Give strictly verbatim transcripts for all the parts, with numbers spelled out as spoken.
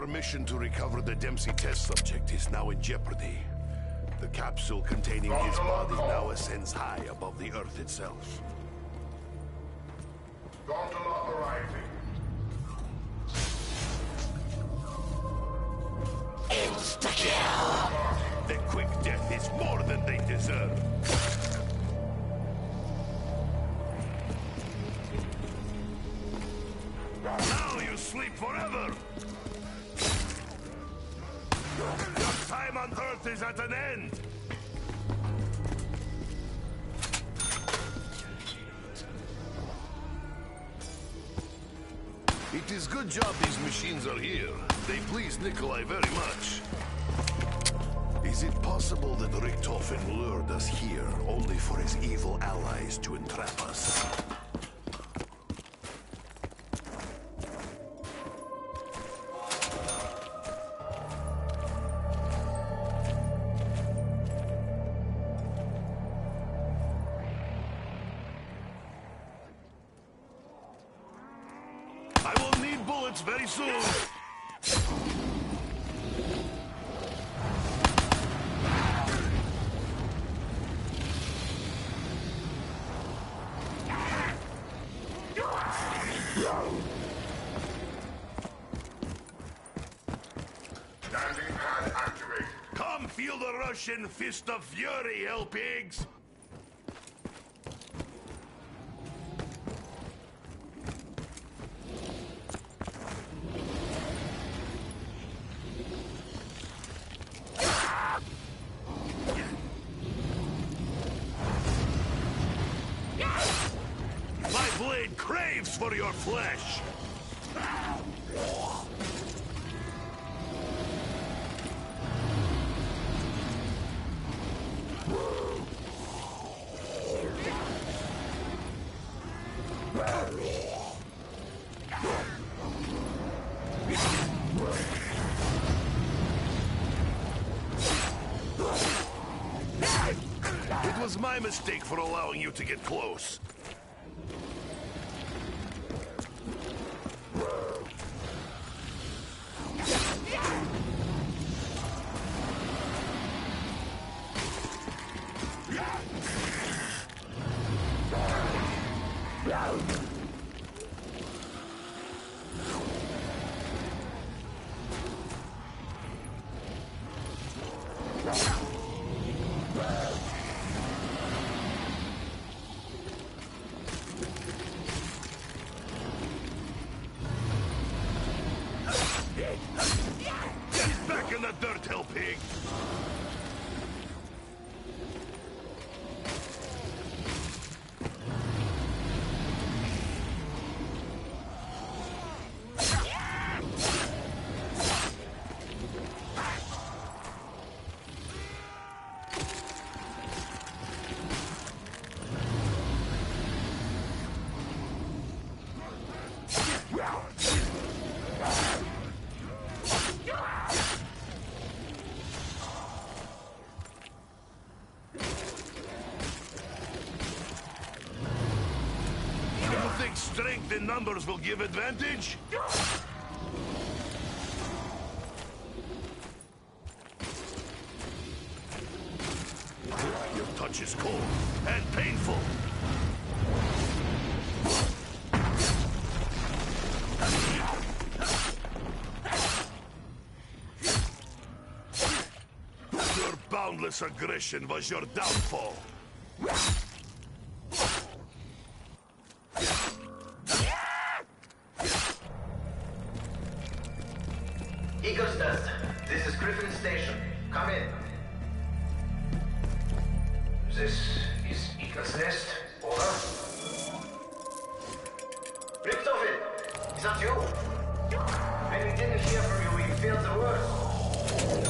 mission to recover the Dempsey test subject is now in jeopardy. The capsule containing his body now ascends high above the Earth itself. Gondola arriving. Insta-kill! The quick death is more than they deserve. Now you sleep forever! Your time on Earth is at an end! It is good job these machines are here. They please Nikolai very much. Is it possible that Richtofen lured us here only for his evil allies to entrap us? I will need bullets very soon. Landing pad activated. Come feel the Russian fist of fury, hell pigs! My blade craves for your flesh! It was my mistake for allowing you to get close. Get back in the dirt, hell pig! You think strength in numbers will give advantage? Your touch is cold and painful. Your boundless aggression was your downfall. Eagle's Nest, this is Griffin Station. Come in. This is Eagle's Nest. Over. Richtofen, is that you? When we didn't hear from you, we failed the word.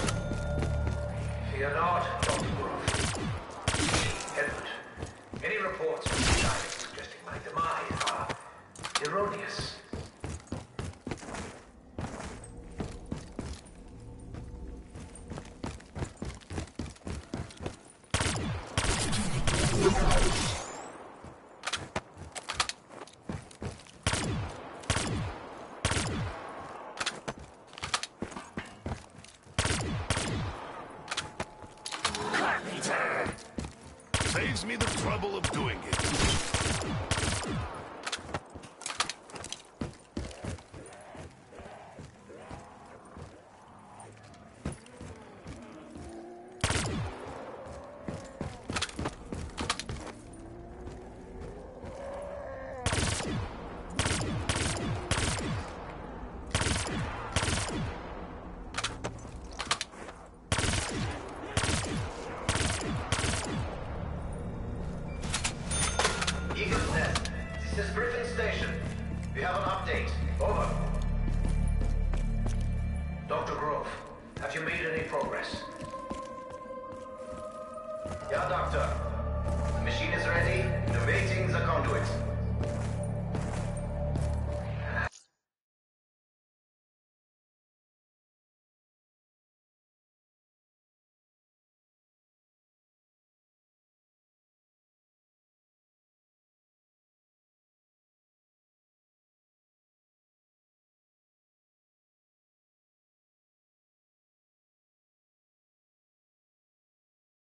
Fear not, Doctor Gurov. Edward, any reports from the Giants suggesting my demise are erroneous. saves me the trouble of doing it. This is Griffin Station. We have an update. Over. Doctor Grove, have you made any progress? Yeah, Doctor. The machine is ready. Innovating the conduit.